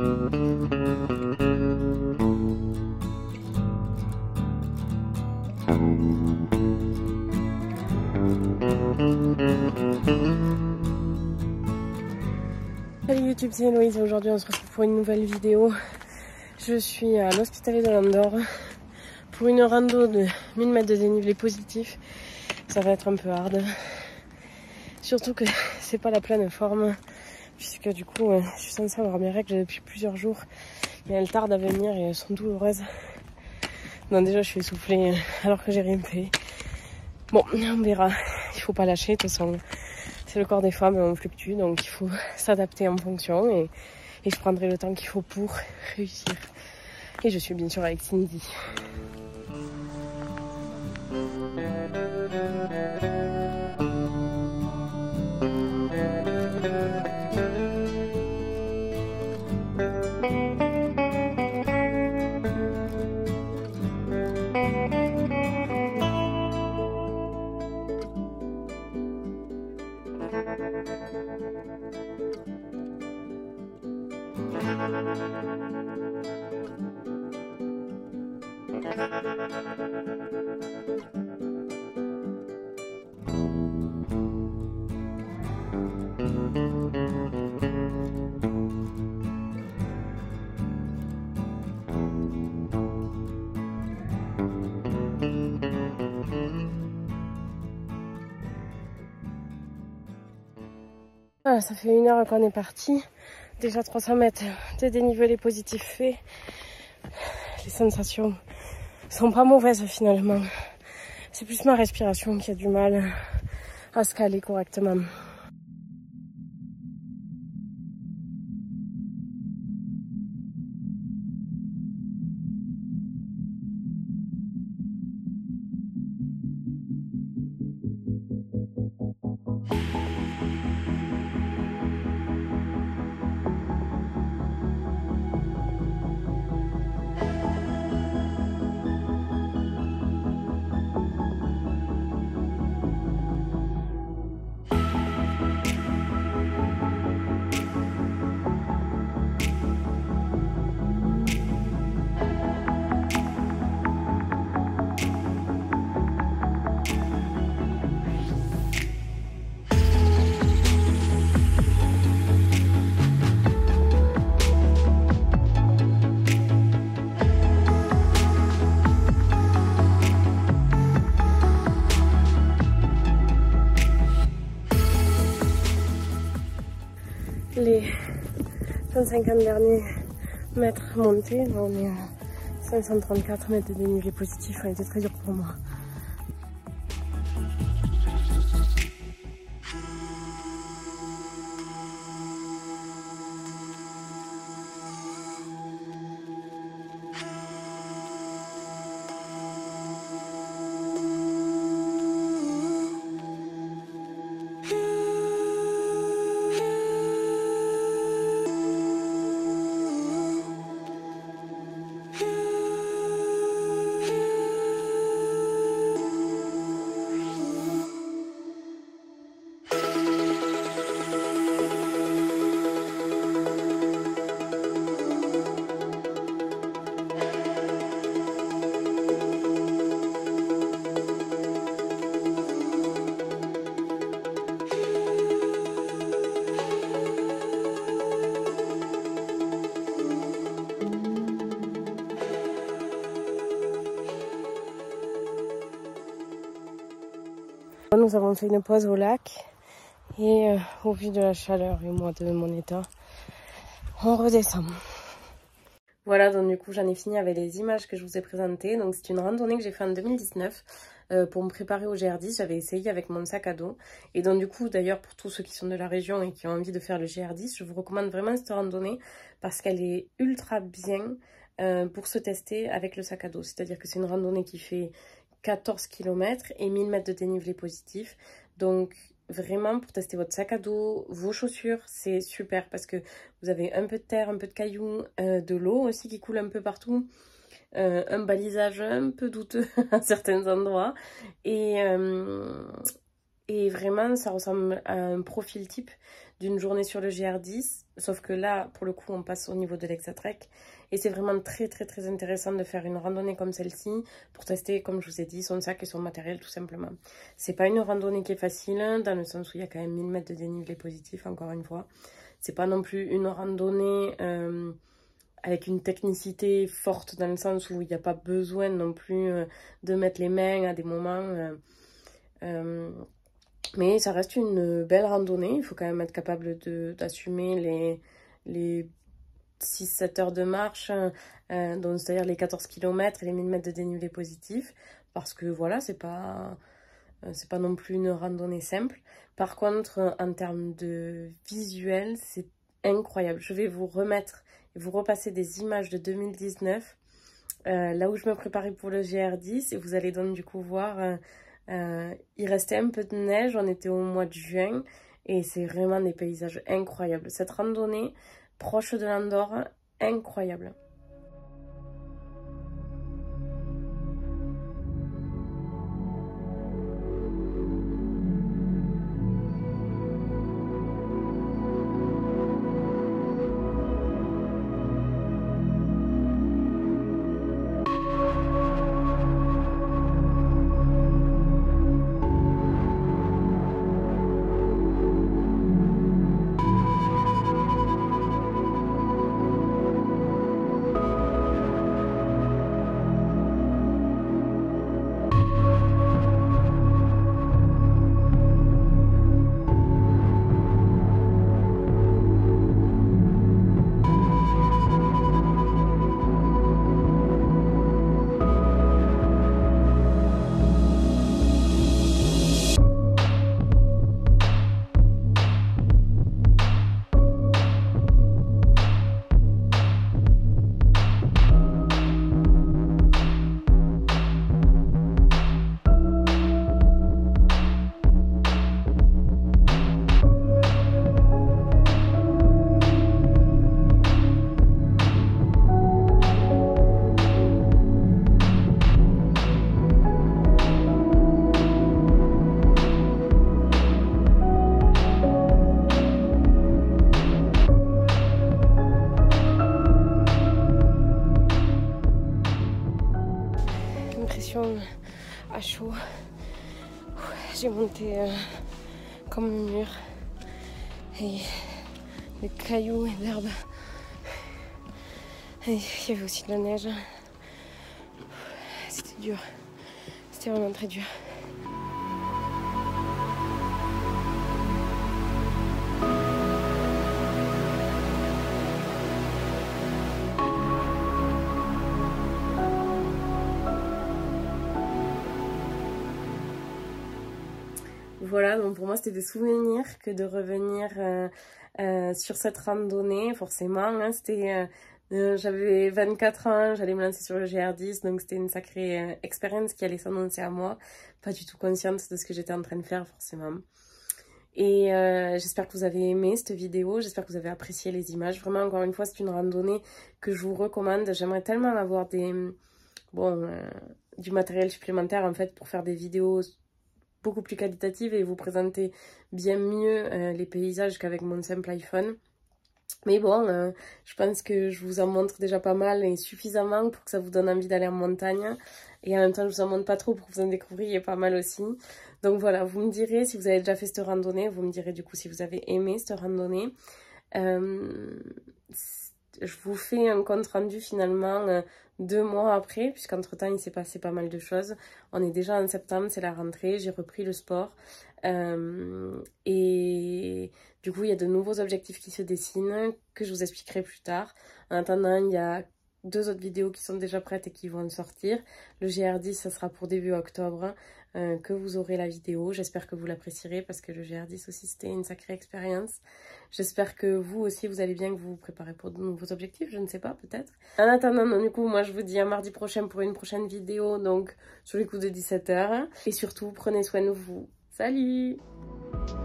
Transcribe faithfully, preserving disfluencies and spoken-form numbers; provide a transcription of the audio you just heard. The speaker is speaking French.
Salut YouTube, c'est Héloïse et aujourd'hui on se retrouve pour une nouvelle vidéo. Je suis à l'Hospitalet de l'Andorre pour une rando de mille mètres de dénivelé positif. Ça va être un peu hard. Surtout que c'est pas la pleine forme puisque du coup je suis censée avoir mes règles depuis plusieurs jours et elles tardent à venir et elles sont douloureuses. Donc déjà je suis essoufflée alors que j'ai rien fait. Bon, on verra. Il faut pas lâcher, de toute façon. C'est le corps des femmes et on fluctue, donc il faut s'adapter en fonction et, et je prendrai le temps qu'il faut pour réussir. Et je suis bien sûr avec Cindy. Voilà, ça fait une heure qu'on est parti. Déjà trois cents mètres de dénivelé positif fait. Les sensations sont pas mauvaises finalement. C'est plus ma respiration qui a du mal à se caler correctement. Les cent cinquante derniers mètres montés, on est à cinq cent trente-quatre mètres de dénivelé positif, ça a été très dur pour moi. Nous avons fait une pause au lac et euh, au vu de la chaleur et moi de mon état, on redescend. Voilà, donc du coup j'en ai fini avec les images que je vous ai présentées. Donc c'est une randonnée que j'ai fait en deux mille dix-neuf euh, pour me préparer au G R dix. J'avais essayé avec mon sac à dos. Et donc du coup d'ailleurs pour tous ceux qui sont de la région et qui ont envie de faire le G R dix, je vous recommande vraiment cette randonnée parce qu'elle est ultra bien euh, pour se tester avec le sac à dos. C'est-à-dire que c'est une randonnée qui fait quatorze kilomètres et mille mètres de dénivelé positif. Donc vraiment pour tester votre sac à dos, vos chaussures, c'est super parce que vous avez un peu de terre, un peu de cailloux, euh, de l'eau aussi qui coule un peu partout, euh, un balisage un peu douteux à certains endroits et, euh, Et vraiment, ça ressemble à un profil type d'une journée sur le G R dix. Sauf que là, pour le coup, on passe au niveau de l'Exatrek. Et c'est vraiment très, très, très intéressant de faire une randonnée comme celle-ci pour tester, comme je vous ai dit, son sac et son matériel, tout simplement. C'est pas une randonnée qui est facile, dans le sens où il y a quand même mille mètres de dénivelé positif, encore une fois. C'est pas non plus une randonnée euh, avec une technicité forte, dans le sens où il n'y a pas besoin non plus euh, de mettre les mains à des moments... Euh, euh, Mais ça reste une belle randonnée, il faut quand même être capable d'assumer les, les six sept heures de marche, euh, donc c'est-à-dire les quatorze kilomètres et les mille mètres de dénivelé positif, parce que voilà, c'est pas, c'est pas non plus une randonnée simple. Par contre, en termes de visuel, c'est incroyable. Je vais vous remettre et vous repasser des images de deux mille dix-neuf, euh, là où je me préparais pour le G R dix, et vous allez donc du coup voir... Euh, Euh, il restait un peu de neige, on était au mois de juin et c'est vraiment des paysages incroyables. Cette randonnée proche de l'Andorre, incroyable. À chaud, j'ai monté euh, comme un mur et des cailloux et de l'herbe, et il y avait aussi de la neige. C'était dur, c'était vraiment très dur. Voilà, donc pour moi c'était des souvenirs que de revenir euh, euh, sur cette randonnée, forcément. Hein, c'était, euh, euh, j'avais vingt-quatre ans, j'allais me lancer sur le G R dix, donc c'était une sacrée euh, expérience qui allait s'annoncer à moi. Pas du tout consciente de ce que j'étais en train de faire, forcément. Et euh, j'espère que vous avez aimé cette vidéo, j'espère que vous avez apprécié les images. Vraiment, encore une fois, c'est une randonnée que je vous recommande. J'aimerais tellement avoir des, bon, euh, du matériel supplémentaire en fait pour faire des vidéos beaucoup plus qualitative et vous présenter bien mieux euh, les paysages qu'avec mon simple iPhone. Mais bon, euh, je pense que je vous en montre déjà pas mal et suffisamment pour que ça vous donne envie d'aller en montagne. Et en même temps, je vous en montre pas trop pour que vous en découvriez pas mal aussi. Donc voilà, vous me direz si vous avez déjà fait cette randonnée. Vous me direz du coup si vous avez aimé cette randonnée. Euh, je vous fais un compte rendu finalement euh, deux mois après, puisqu'entre temps il s'est passé pas mal de choses. On est déjà en septembre, c'est la rentrée, j'ai repris le sport. Euh, et du coup il y a de nouveaux objectifs qui se dessinent, que je vous expliquerai plus tard. En attendant, il y a deux autres vidéos qui sont déjà prêtes et qui vont sortir. Le G R dix, ça sera pour début octobre. Euh, que vous aurez la vidéo. J'espère que vous l'apprécierez parce que le G R dix aussi c'était une sacrée expérience. J'espère que vous aussi vous allez bien, que vous vous préparez pour de nouveaux objectifs, je ne sais pas, peut-être. En attendant, non, du coup, moi je vous dis à mardi prochain pour une prochaine vidéo, donc sur les coups de dix-sept heures. Et surtout, prenez soin de vous. Salut!